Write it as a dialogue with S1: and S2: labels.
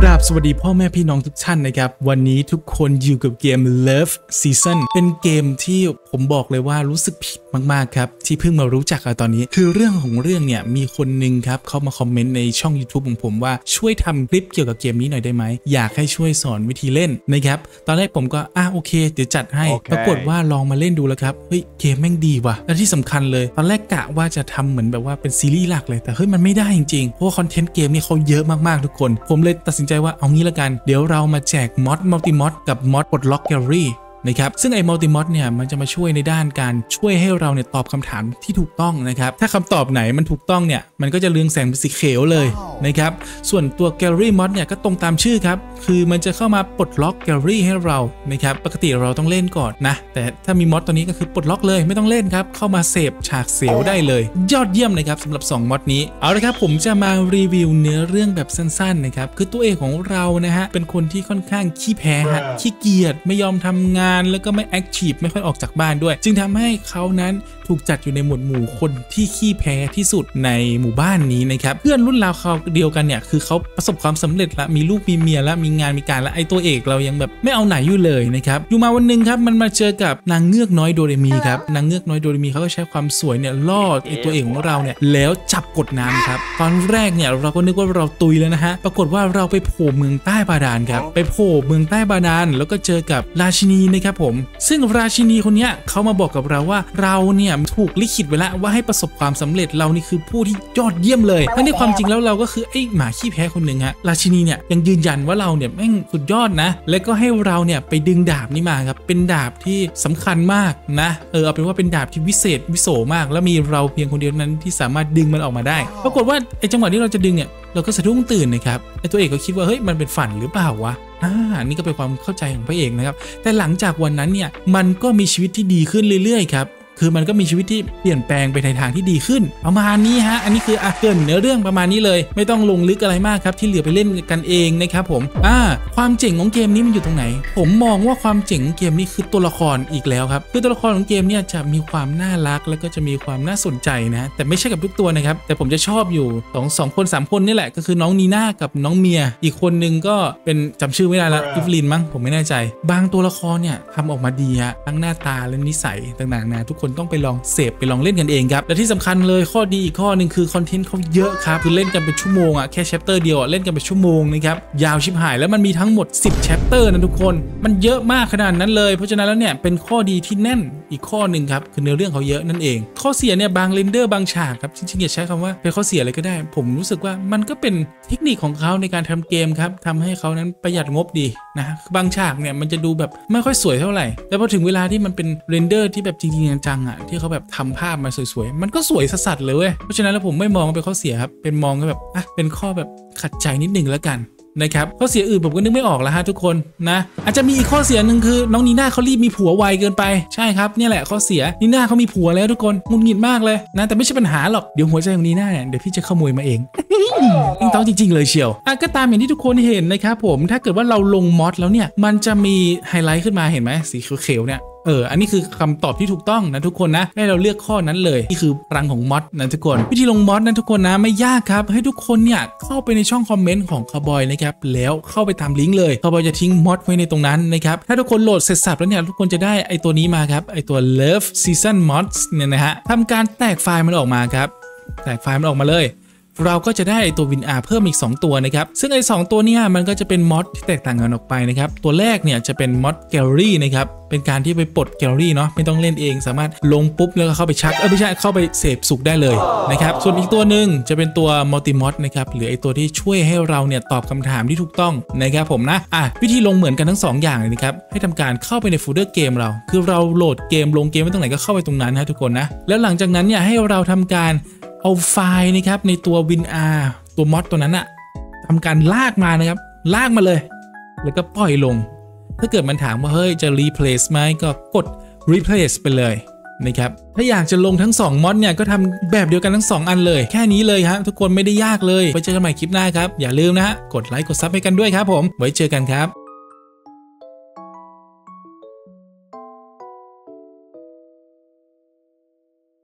S1: ราบสวัสดีพ่อแม่พี่น้องทุกท่านนะครับวันนี้ทุกคนอยู่กับเกม Love Season เป็นเกมที่ผมบอกเลยว่ารู้สึกผิดมากๆครับที่เพิ่งมารู้จักตอนนี้คือเรื่องของเรื่องเนี่ยมีคนหนึ่งครับเขามาคอมเมนต์ในช่อง YouTube ของผมว่าช่วยทำคลิปเกี่ยวกับเกมนี้หน่อยได้ไหมอยากให้ช่วยสอนวิธีเล่นนะครับตอนแรกผมก็โอเคเดี๋ยวจัดให้ปรากฏว่าลองมาเล่นดูแล้วครับเฮ้ยเกมแม่งดีว่ะและที่สำคัญเลยตอนแรกกะว่าจะทำเหมือนแบบว่าเป็นซีรีส์หลักเลยแต่เฮ้ยมันไม่ได้จริงๆเพราะว่าคอนเทนต์เกมนี่เขาเยอะมากๆทุกคนผมเลยตัดสินใจว่าเอางี้ละกันเดี๋ยวเรามาแจกมอดมัลติมอดกับมอดปลดล็อกแกลเลอรี่นะครับซึ่งไอ้มัลติมอดเนี่ยมันจะมาช่วยในด้านการช่วยให้เราเนี่ยตอบคำถามที่ถูกต้องนะครับถ้าคำตอบไหนมันถูกต้องเนี่ยมันก็จะเรืองแสงเป็นสีเขียวเลยนะครับส่วนตัวแกลเลอรี่มอดเนี่ยก็ตรงตามชื่อครับคือมันจะเข้ามาปลดล็อกแกลเลอรี่ให้เรานะครับปกติเราต้องเล่นก่อนนะแต่ถ้ามีมอดตัวนี้ก็คือปลดล็อกเลยไม่ต้องเล่นครับเข้ามาเสพฉากเสียวได้เลยยอดเยี่ยมนะครับสำหรับ2มอดนี้เอาละครับผมจะมารีวิวเนื้อเรื่องแบบสั้นๆนะครับคือตัวเอกของเรานะฮะเป็นคนที่ค่อนข้างขี้แพ้ฮะขี้เกียจไม่ยอมทำงานแล้วก็ไม่แอคทีฟไม่ค่อยออกจากบ้านด้วยจึงทำให้เขานั้นถูกจัดอยู่ในหมวดหมู่คนที่ขี้แพ้ที่สุดในหมู่บ้านนี้นะครับเพื่อนรุ่นราวเขาเดียวกันเนี่ยคือเขาประสบความสำเร็จละมีลูกมีเมียละมีงานมีการละไอตัวเอกเรายังแบบไม่เอาไหนอยู่เลยนะครับอยู่มาวันหนึ่งครับมันมาเจอกับนางเงือกน้อยโดเรมีครับนางเงือกน้อยโดเรมีเขาก็ใช้ความสวยเนี่ยล่อไอตัวเอกของเราเนี่ยแล้วจับกดน้ำครับตอนแรกเนี่ยเราก็นึกว่าเราตุยแล้วนะฮะปรากฏว่าเราไปโผล่เมืองใต้บาดาลครับไปโผล่เมืองใต้บาดาลแล้วก็เจอกับราชินีนะครับผมซึ่งราชินีคนนี้เขามาบอกกับเราว่าเราเนี่ยถูกลิขิตไว้แล้วว่าให้ประสบความสำเร็จเรานี่คือผู้ที่ยอดเยี่ยมเลยทั้งที่ความจริงแล้วเราก็คือไอ้หมาขี้แพ้คนหนึ่งฮะราชินีเนี่ยยังยืนยันว่าเราเนี่ยแม่งสุดยอดนะและก็ให้เราเนี่ยไปดึงดาบนี้มาครับเป็นดาบที่สำคัญมากนะเอาเป็นว่าเป็นดาบที่วิเศษวิโสมากแล้วมีเราเพียงคนเดียวนั้นที่สามารถดึงมันออกมาได้ปรากฏว่าไอ้จังหวะที่เราจะดึงเนี่ยเราก็สะดุ้งตื่นนะครับไอ้ตัวเอกก็คิดว่าเฮ้ยมันเป็นฝันหรือเปล่าวะนี่ก็เป็นความเข้าใจของพระเอกนะครับแต่หลังจากวันนั้นเนี่ยมันก็มีชีวิตที่ดีขึ้นเรื่อยๆครับคือมันก็มีชีวิตที่เปลี่ยนแปลงไปในทางที่ดีขึ้นประมาณนี้ฮะอันนี้คือเกริ่นเนื้อเรื่องประมาณนี้เลยไม่ต้องลงลึกอะไรมากครับที่เหลือไปเล่นกันเองนะครับผมความเจ๋งของเกมนี้มันอยู่ตรงไหนผมมองว่าความเจ๋งของเกมนี้คือตัวละครอีกแล้วครับคือตัวละครของเกมเนี่ยจะมีความน่ารักแล้วก็จะมีความน่าสนใจนะแต่ไม่ใช่กับทุกตัวนะครับแต่ผมจะชอบอยู่2 คน3 คนนี่แหละก็คือน้องนีน่ากับน้องเมียอีกคนนึงก็เป็นจำชื่อไม่ได้ละอิฟลินมั้งผมไม่แน่ใจบางตัวละครเนี่ยทำออกมาดีฮะทั้งหน้าตาและนิสัยต่างๆนะทุกคนต้องไปลองเสพไปลองเล่นกันเองครับและที่สำคัญเลยข้อดีอีกข้อหนึ่งคือคอนเทนต์เขาเยอะครับคือเล่นกันเป็นชั่วโมงแค่แชปเตอร์เดียวเล่นกันเป็นชั่วโมงนะครับยาวชิบหายแล้วมันมีทั้งหมด10แชปเตอร์นะทุกคนมันเยอะมากขนาดนั้นเลยเพราะฉะนั้นแล้วเนี่ยเป็นข้อดีที่แน่นอีกข้อหนึ่งครับคือเนื้อเรื่องเขาเยอะนั่นเองข้อเสียเนี่ยบางเรนเดอร์บางฉากครับจริงๆอย่าใช้คำว่าเป็นข้อเสียอะไรก็ได้ผมรู้สึกว่ามันก็เป็นเทคนิคของเขาในการทำเกมครับทำให้เขานั้นประหยัดงบดีนะบางฉากเนี่ยมันจะดูแบบไม่ค่อยสวยเท่าไหร่แต่พอถึงเวลาที่มันเป็นเรนเดอร์ที่แบบจริงๆจังๆที่เขาแบบทำภาพมาสวยๆมันก็สวยสัสๆเลยเว้ยเพราะฉะนั้นแล้วผมไม่มองเป็นข้อเสียครับเป็นมองก็แบบเป็นข้อแบบขัดใจนิดนึงแล้วกันนะครับข้อเสียอื่นผมก็นึกไม่ออกแล้วฮะทุกคนนะอาจจะมีอีกข้อเสียหนึ่งคือน้องนีน่าเขารีบมีผัวไวเกินไปใช่ครับนี่แหละข้อเสียนีน่าเขามีผัวแล้วทุกคนงุนงิดมากเลยนะแต่ไม่ใช่ปัญหาหรอกเดี๋ยวหัวใจของนีน่าเนี่ยเดี๋ยวพี่จะขโมยมาเองต้องจริงๆเลยเชียวก็ตามอย่างที่ทุกคนเห็นนะครับผมถ้าเกิดว่าเราลงมอดแล้วเนี่ยมันจะมีไฮไลท์ขึ้นมาเห็นไหมสีเขียวๆเนี่ยอันนี้คือคำตอบที่ถูกต้องนะทุกคนนะให้เราเลือกข้อนั้นเลยนี่คือรังของมอดนะทุกคนวิธีลงมอดนะทุกคนนะไม่ยากครับให้ทุกคนเนี่ยเข้าไปในช่องคอมเมนต์ของคาร์บอยนะครับแล้วเข้าไปตามลิงก์เลยคาร์บอยจะทิ้งมอดไว้ในตรงนั้นนะครับถ้าทุกคนโหลดเสร็จสับแล้วเนี่ยทุกคนจะได้ไอตัวนี้มาครับไอตัว Love Season Mods เนี่ยนะฮะทำการแตกไฟล์มันออกมาครับแตกไฟล์มันออกมาเลยเราก็จะได้ตัววินอาร์เพิ่มอีก2ตัวนะครับซึ่งไอ้2ตัวนี้มันก็จะเป็นมอดที่แตกต่างกันออกไปนะครับตัวแรกเนี่ยจะเป็นมอดแกลเลอรี่นะครับเป็นการที่ไปปลดแกลเลอรี่เนาะไม่ต้องเล่นเองสามารถลงปุ๊บแล้วก็เข้าไปชักไม่ใช่เข้าไปเสพสุขได้เลยนะครับส่วนอีกตัวหนึ่งจะเป็นตัวมัลติมอดนะครับหรือไอ้ตัวที่ช่วยให้เราเนี่ยตอบคำถามที่ถูกต้องนะครับผมนะวิธีลงเหมือนกันทั้ง2อย่างเลยนะครับให้ทำการเข้าไปในโฟลเดอร์เกมเราคือเราโหลดเกมลงเกมไว้ตรงไหนก็เข้าไปตรงนั้นนะทุกคนนะแล้วหลังจากนั้นเนี่ยให้เราทำการเอาไฟล์นะครับในตัว WinR ตัวมอดตัวนั้นทำการลากมานะครับลากมาเลยแล้วก็ปล่อยลงถ้าเกิดมันถามว่าเฮ้ยจะ replace ไหมก็กด replace ไปเลยนะครับถ้าอยากจะลงทั้ง2มอดเนี่ยก็ทำแบบเดียวกันทั้ง2อันเลยแค่นี้เลยฮะทุกคนไม่ได้ยากเลยไว้เจอกันใหม่คลิปหน้าครับอย่าลืมนะฮะกดไลค์กดซับให้กันด้วยครับผมไว้เจอกันครับ